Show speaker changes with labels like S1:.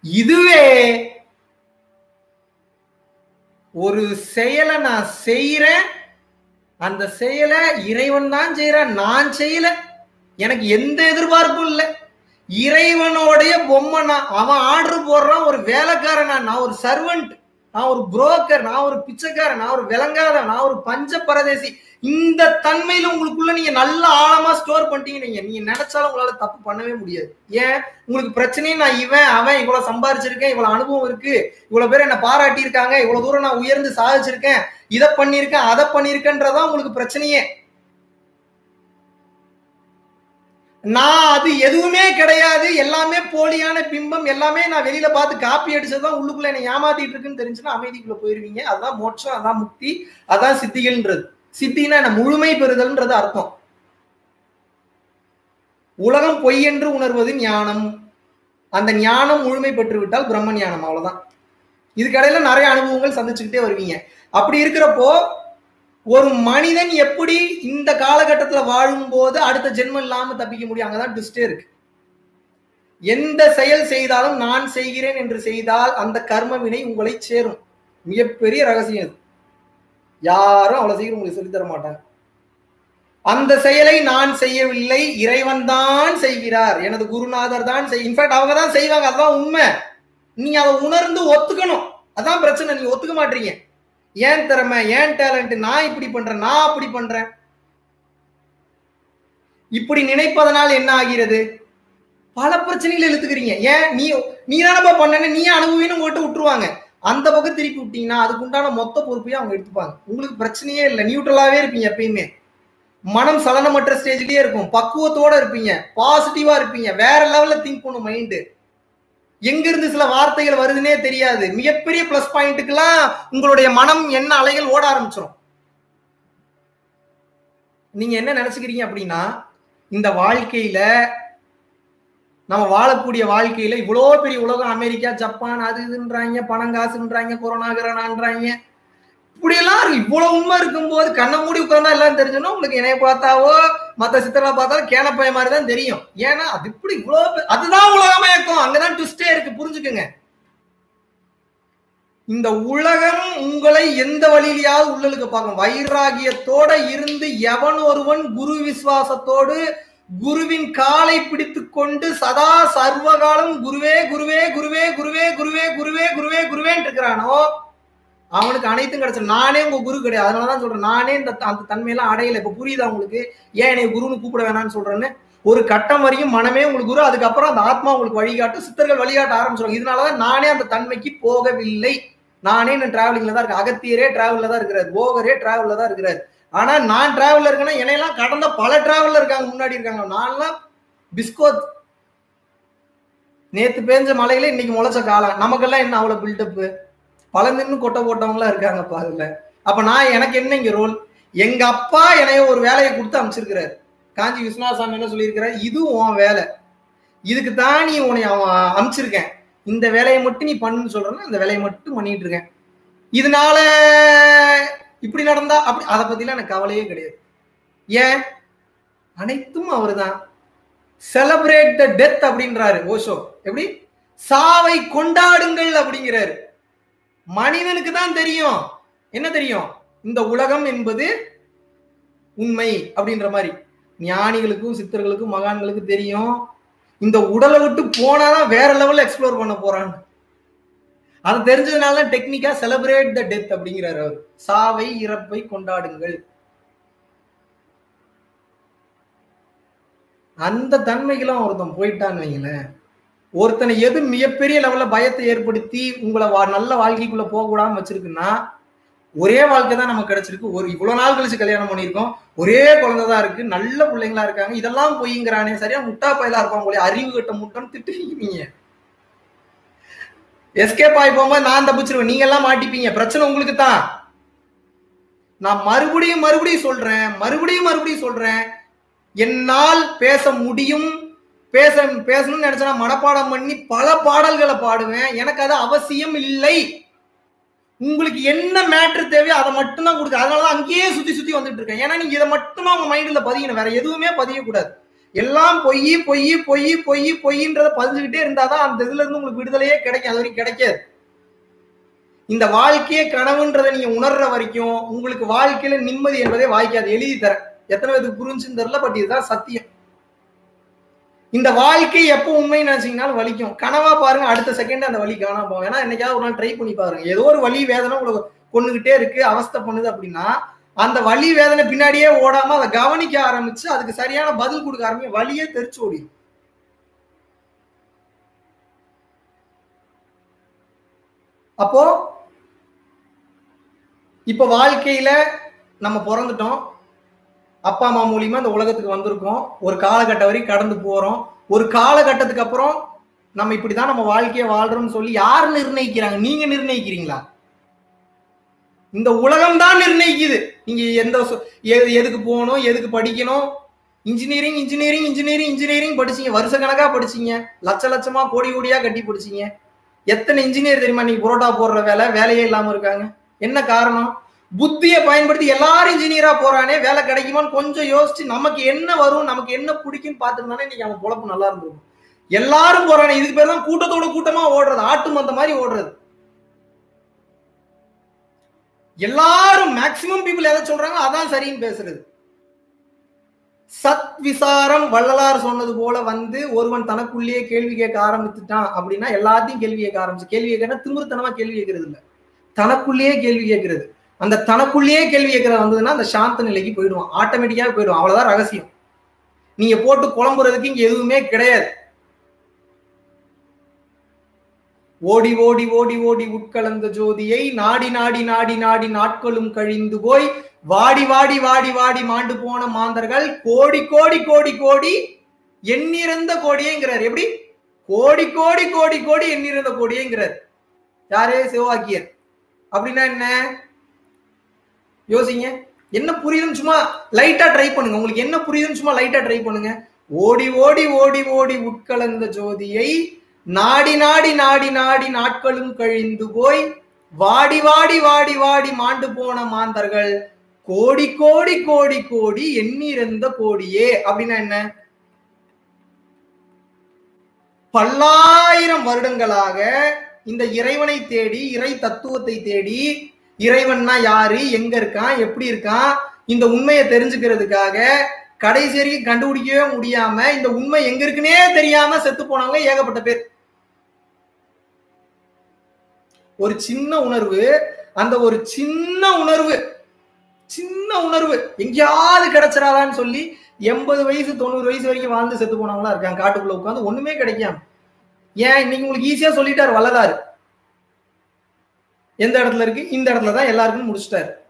S1: இதுவே ஒரு செயலை நான் செய்யறேன், அந்த செயலை இறைவன் தான் செய்யறான், நான் செய்யல, எனக்கு எந்த எதிர்பார்ப்பும் இல்லை, இறைவனோடைய பொம்மை நான், அவன் ஆர்டர் போடுறான், ஒரு வேலைக்காரனா, நான் ஒரு சர்வெண்ட், நான் ஒரு புரோக்கர், நான் ஒரு பிச்சைக்காரன், நான் ஒரு விளங்காத, நான் ஒரு பஞ்ச பரதேசி. இந்த தன்மையில உங்களுக்குள்ள நீங்க நல்ல ஆழமா ஸ்டோர் பண்ணிட்டீங்க. நீங்க நினைச்சாலும் உங்களால தப்பு பண்ணவே முடியாது. ஏன் உங்களுக்கு பிரச்சனையே நான் இவன் அவன் இவ்வளவு சம்பாதிச்சிருக்கேன், இவ்வளவு அனுபவம் இருக்கு, இவ்வளவு பேர் என்ன பாராட்டி இருக்காங்க, இவ்வளவு தூரம் நான் உயர்ந்து சாதிச்சிருக்கேன், இதை பண்ணிருக்கேன் அதை பண்ணிருக்கேன்றதான் உங்களுக்கு பிரச்சனையே. நான் அது எதுவுமே கிடையாது, எல்லாமே போலியான பிம்பம், எல்லாமே நான் வெளியில பார்த்து காப்பி அடிச்சதுதான் உள்ளுக்குள்ள என்ன ஏமாத்திட்டு இருக்குன்னு தெரிஞ்சுன்னா அமைதிக்குள்ள போயிருவீங்க. அதான் மோட்சம், அதான் முக்தி, அதான் சித்திகள்ன்றது. சித்தினா என்ன? முழுமை பெறுதல்ன்றது அர்த்தம். உலகம் பொய் என்று உணர்வது ஞானம். அந்த ஞானம் முழுமை பெற்று விட்டால் பிரம்ம ஞானம். அவ்வளவுதான். இதுக்கடையில நிறைய அனுபவங்கள் சந்திச்சுக்கிட்டே வருவீங்க. அப்படி இருக்கிறப்போ ஒரு மனிதன் எப்படி இந்த காலகட்டத்துல வாழும் போது அடுத்த ஜென்மம் இல்லாம தப்பிக்க முடியும்? அங்கதான் ட்விஸ்டே இருக்கு. எந்த செயல் செய்தாலும் நான் செய்கிறேன் என்று செய்தால் அந்த கர்ம வினை உங்களை சேரும். மிகப்பெரிய ரகசியம் இது. யாரும் அவ்வளவு சீக்கிரம் உங்களுக்கு சொல்லித்தர மாட்டாங்க. அந்த செயலை நான் செய்யவில்லை, இறைவன் தான் செய்கிறார், எனது குருநாதர் தான் இன்ஃபேக்ட் அவங்க தான் செய்வாங்க. அதுதான் உண்மை. நீங்க அதை உணர்ந்து ஒத்துக்கணும். அதான் பிரச்சனை. நீங்க ஒத்துக்க மாட்டீங்க. ஏன் திறமை, ஏன் டேலண்ட், நான் இப்படி பண்றேன், நான் அப்படி பண்றேன். இப்படி நினைப்பதனால் என்ன ஆகிறது? பல பிரச்சனைகளை இழுத்துக்கிறீங்க. ஏன் நீ தானப்பா பண்ணு, நீ அனுபவின்னு போட்டு விட்டுருவாங்க. அந்த பக்கம் திருப்பி விட்டீங்கன்னா அதுக்கு உண்டான மொத்த பொறுப்பையும் அவங்க எடுத்துப்பாங்க. உங்களுக்கு பிரச்சனையே இல்லை, நியூட்ரலாவே இருப்பீங்க. எப்பயுமே மனம் சலனமற்ற ஸ்டேஜ்லயே இருக்கும், பக்குவத்தோட இருப்பீங்க, பாசிட்டிவா இருப்பீங்க, வேற லெவல்ல திங்க் பண்ணும் மைண்டு. எங்க இருந்து சில வார்த்தைகள் வருதுன்னே தெரியாது. மிகப்பெரிய பிளஸ் பாயிண்ட்டுக்கெல்லாம் உங்களுடைய மனம் என்ன அலைகள் ஓட ஆரம்பிச்சிடும். நீங்க என்ன நினைச்சுக்கிறீங்க அப்படின்னா, இந்த வாழ்க்கையில நம்ம வாழக்கூடிய வாழ்க்கையில இவ்வளோ பெரிய உலகம், அமெரிக்கா, ஜப்பான், அது இதுன்றாங்க, பணம் காசுன்றாங்க, கொரோனா கிரணான்றாங்க, இப்படியெல்லாம் இருக்கு. இவ்வளவு உண்மை இருக்கும்போது கண்ணை மூடி உட்கார்ந்தா எல்லாம் தெரிஞ்சோன்னா உங்களுக்கு என்னைய பார்த்தாவோ மற்ற சித்தரா பார்த்தாலும் கேனப்பைய மாதிரி தான் தெரியும். ஏன்னா அது இப்படி இவ்வளவு, அதுதான் உலகமயக்கம். அங்கதான் ட்விஸ்டே இருக்கு. புரிஞ்சுக்குங்க. இந்த உலகம் உங்களை எந்த வழியிலாவது உள்ளலுக்கு பார்க்கும். வைராகியத்தோட இருந்து எவன் ஒருவன் குரு விசுவாசத்தோடு குருவின் காலை பிடித்து கொண்டு சதா சர்வகாலம் குருவே குருவே குருவே குருவே குருவே குருவே குருவே குருவேன்னு இருக்கிறானோ அவனுக்கு அனைத்தும் கிடைச்சிடும். நானே உங்க குரு கிடையாது. அதனாலதான் சொல்றேன், நானே அந்த தன்மையெல்லாம் அடையலை. இப்ப புரியுதா உங்களுக்கு ஏன் என்னை குருன்னு கூப்பிட வேணாம்னு சொல்றேன்னு? ஒரு கட்டம் வரையும் மனமே உங்களுக்கு குரு, அதுக்கப்புறம் அந்த ஆத்மா உங்களுக்கு வழிகாட்டும், சித்தர்கள் வழிகாட்ட ஆரம்பிச்சிடும். இதனாலதான் நானே அந்த தன்மைக்கு போகவில்லை. நானே டிராவலிங்ல தான் இருக்கேன். அகத்தியரே டிராவல்ல தான் இருக்கிறார், போகரே டிராவல்ல தான் இருக்கிறார். ஆனா நான் டிராவல்ல இருக்கேன்னா என்னையெல்லாம் கடந்த பல டிராவல்ல இருக்காங்க, முன்னாடி இருக்காங்க. நான்லாம் பிஸ்கோத், நேத்து பேஞ்ச மலையில இன்னைக்கு முளைச்ச காலம். நமக்கெல்லாம் என்ன அவ்வளவு பில்டப்பு? பல நின்று கொட்டை போட்டவங்களா இருக்காங்கப்பா அதுல. அப்ப நான் எனக்கு என்ன இங்க ரோல்? எங்க அப்பா என்னைய ஒரு வேலையை கொடுத்து அமைச்சிருக்கிறாரு. காஞ்சி விஸ்வநாத சாமி என்ன சொல்லியிருக்கிறார்? இது உன் வேலை, இதுக்கு தான் நீ உன்னை அவன் அமைச்சிருக்கேன், இந்த வேலையை மட்டும் நீ பண்ணுன்னு சொல்றேன்னா அந்த வேலையை மட்டும் பண்ணிட்டு இருக்கேன். இதனால இப்படி நடந்தா அப்படி, அதை பத்திலாம் எனக்கு கவலையே கிடையாது. ஏன்? அனைத்தும் அவரு தான். செலிப்ரேட் த டெத் அப்படின்றாரு ஓஷோ. எப்படி? சாவை கொண்டாடுங்கள் அப்படிங்கிறாரு. மனிதனுக்கு தான் தெரியும். என்ன தெரியும்? இந்த உலகம் என்பது உண்மை அப்படின்ற மாதிரி. ஞானிகளுக்கும் சித்தர்களுக்கும் மகான்களுக்கும் தெரியும் இந்த உடலை விட்டு போனாதான் வேற லெவல்ல எக்ஸ்ப்ளோர் பண்ண போறான்னு. அது தெரிஞ்சதுனால டெக்னிக்கா செலிப்ரேட் த டெத் அப்படிங்கிறாரு அவர். சாவை இறப்பை கொண்டாடுங்கள். அந்த தன்மைக்கெல்லாம் ஒருத்தன் போயிட்டான்னு வைங்களேன், ஒருத்தனை எது மிகப்பெரிய லெவல்ல பயத்தை ஏற்படுத்தி உங்களை நல்ல வாழ்க்கைக்குள்ள போக கூடாம வச்சிருக்குன்னா, ஒரே வாழ்க்கை தான் நமக்கு கிடைச்சிருக்கு. ஒரு இவ்வளவு நாள் கழிச்சு கல்யாணம் பண்ணியிருக்கோம், ஒரே குழந்தைதான் இருக்கு, நல்ல பிள்ளைங்களா இருக்காங்க, இதெல்லாம் பொய்ங்கிறானே, சரியா முட்டா பயலா இருப்பாங்க போல, அறிவு கட்ட முட்டம் திட்டுவீங்க. எஸ்கேப் ஆகி போகும்போது நான் தப்பிச்சிருவேன், நீங்க எல்லாம் மாட்டிப்பீங்க. பிரச்சனை உங்களுக்கு தான். நான் மறுபடியும் சொல்றேன், என்னால் பேச முடியும், பேசணும்னு நினைச்சா மனப்பாடம் பண்ணி பல பாடல்களை பாடுவேன். எனக்கு அது அவசியம் இல்லை. உங்களுக்கு என்ன மேட்ரு தேவையோ அதை மட்டும் தான் கொடுக்க. அதனாலதான் அங்கேயே சுத்தி வந்துட்டு இருக்கேன். ஏன்னா நீங்க இதை மட்டும் தான் உங்க மைண்ட்ல பதியணும், வேற எதுவுமே பதியக்கூடாது. எல்லாம் பொய் பொய் பொய் பொய் பொய்ன்றத பதிஞ்சுக்கிட்டே இருந்தாதான் அந்த இதுல இருந்து உங்களுக்கு விடுதலையே கிடைக்கும். அது வரைக்கும் கிடைக்காது. இந்த வாழ்க்கையே கனவுன்றதை நீங்க உணர்ற வரைக்கும் உங்களுக்கு வாழ்க்கையில நிம்மதி என்பதே வாய்க்காது. எழுதி தரேன். எத்தனை பேருக்கு புரிஞ்சுன்னு தெரியல, பட் இதுதான் சத்தியம். இந்த வாழ்க்கை எப்போ உண்மைன்னு நினைச்சீங்கன்னாலும் வலிக்கும். கனவா பாருங்க, அடுத்த செகண்ட் அந்த வலி காணாம போகும். ஏன்னா என்னைக்காவது ஒரு நாள் ட்ரை பண்ணி பாருங்க. ஏதோ ஒரு வலி வேதனை உங்களுக்கு கொண்டுகிட்டே இருக்கு, அவஸ்தை பண்ணுது அப்படின்னா அந்த வலி வேதனை பின்னாடியே ஓடாம அதை கவனிக்க ஆரம்பிச்சு அதுக்கு சரியான பதில் கொடுக்க ஆரம்பிச்சு வலியே தெரிச்சு ஓடிடும். அப்போ இப்ப வாழ்க்கையில நம்ம பிறந்துட்டோம், அப்பா அம்மா மூலியமா இந்த உலகத்துக்கு வந்திருக்கோம், ஒரு காலகட்டம் வரைக்கும் கடந்து போறோம். ஒரு காலகட்டத்துக்கு அப்புறம் நம்ம இப்படிதான் நம்ம வாழ்க்கையை வாழ்றோம்னு சொல்லி யார் நிர்ணயிக்கிறாங்க? நீங்க நிர்ணயிக்கிறீங்களா? இந்த உலகம் தான் நிர்ணயிக்குது. நீங்க எதுக்கு போகணும், எதுக்கு படிக்கணும். இன்ஜினியரிங் இன்ஜினியரிங் இன்ஜினியரிங் இன்ஜினியரிங் படிச்சீங்க, வருஷ கணக்கா படிச்சீங்க, லட்ச லட்சமா கோடி கோடியா கட்டி படிச்சீங்க. எத்தனை இன்ஜினியர் தெரியுமா நீங்க புரோட்டா போடுற வேலையே இல்லாம இருக்காங்க? என்ன காரணம்? புத்தியை பயன்படுத்தி எல்லாரும் இன்ஜினியரா போறானே, வேலை கிடைக்குமான்னு கொஞ்சம் யோசிச்சு நமக்கு என்ன வரும், நமக்கு என்ன பிடிக்கும்னு பார்த்துருந்தானே இன்னைக்கு அவன் பொழப்பு நல்லா இருந்திருக்கும். எல்லாரும் போறானே, இதுக்கு பேர் தான் கூட்டத்தோட கூட்டமா ஓடுறது, ஆட்டு மந்த மாதிரி ஓடுறது. எல்லாரும் மேக்சிமம் பீப்புள் எதை சொல்றாங்க அதான் சரின்னு பேசுறது. சத் விசாரம் வள்ளலார் சொன்னது போல ஒருவன் தனக்குள்ளேயே கேள்வி கேட்க ஆரம்பிச்சுட்டான் அப்படின்னா எல்லாத்தையும் கேள்வி கேட்க ஆரம்பிச்சு. கேள்வி கேட்கறா திமிருத்தனமா கேள்வி கேட்கறது இல்ல, தனக்குள்ளேயே கேள்வி கேட்கறது. அந்த தனக்குள்ளேயே கேள்வி கேட்கறது வந்ததுன்னா அந்த சாந்த நிலைக்கு போயிடுவான், ஆட்டோமேட்டிக்காக போயிடுவான். அவ்வளவுதான் ரகசியம். நீங்க போட்டு குழம்புறதுக்கு இங்க எதுவுமே கிடையாது. ஓடி ஓடி ஓடி ஓடி உட்கலந்த ஜோதியை நாடி நாடி நாடி நாடி நாட்களும் கழிந்து போய் வாடி வாடி வாடி வாடி மாண்டு போன மாந்தர்கள் கோடி கோடி கோடி கோடி எண்ணிறந்த கோடியேங்கிறார். எப்படி? கோடி கோடி கோடி கோடி எண்ணிறந்த கோடியேங்கிறார். யாரே? சிவவாக்கியர். அப்படின்னா என்ன யோசிங்க. என்ன புரியுதுன்னு சும்மா லைட்டா ட்ரை பண்ணுங்க. உங்களுக்கு என்ன புரியுதுன்னு சும்மா லைட்டா ட்ரை பண்ணுங்க. ஓடி ஓடி ஓடி ஓடி உட்கலந்த ஜோதியை நாடி நாடி நாடி நாடி நாட்களும் கழிந்து போய் வாடி வாடி வாடி வாடி மாண்டு போன மாந்தர்கள் கோடி கோடி கோடி கோடி எண்ணிறந்த கோடியே. அப்படின்னா என்ன? பல்லாயிரம் வருடங்களாக இந்த இறைவனை தேடி, இறை தத்துவத்தை தேடி, இறைவன்னா யாரு, எங்க இருக்கான், எப்படி இருக்கான், இந்த உண்மையை தெரிஞ்சுக்கிறதுக்காக கடைசி வரைக்கும் கண்டுபிடிக்கவே முடியாம இந்த உண்மை எங்க இருக்குன்னே தெரியாம செத்து போனவங்க ஏகப்பட்ட பேர். ஒரு சின்ன உணர்வு, அந்த ஒரு சின்ன உணர்வு எங்கேயாவது கிடைச்சிடாதான்னு சொல்லி 80 வயசு 90 வயசு வரைக்கும் வாழ்ந்து செத்து போனவங்களா இருக்காங்க. காட்டுக்குள்ள உட்காந்து ஒண்ணுமே கிடைக்காம. ஏன்? இன்னைக்கு உங்களுக்கு ஈஸியா சொல்லிட்டாரு வள்ளலாரு. எந்த இடத்துல இருக்கு? இந்த இடத்துல தான் எல்லாருக்கும் முடிச்சிட்டாரு.